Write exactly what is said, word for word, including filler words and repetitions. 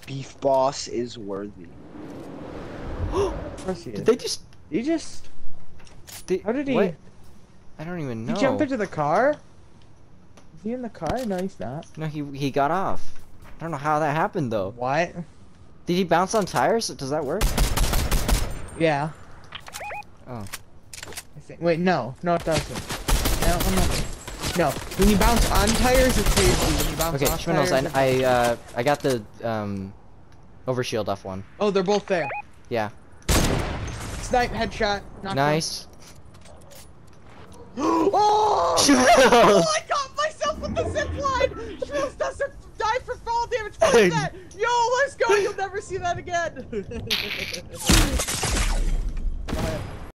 Beef Boss is worthy. Of course he is. Did they just? He just. Did, How did he? What? I don't even know. He jumped into the car? Is he in the car? No, he's not. No, he he got off. I don't know how that happened though. What? Did he bounce on tires? Does that work? Yeah. Oh. I think. Wait, no, no, it doesn't. No, no, no. No. When you bounce on tires, it's easy. When you bounce Okay, off Schmittles, tires, I I uh I got the um overshield off one. Oh, they're both there. Yeah. Snipe headshot. Knocked Nice. one. Oh! Oh! I got myself with the zip line. Schmittles doesn't die for fall damage. What is that? Yo, let's go. You'll never see that again.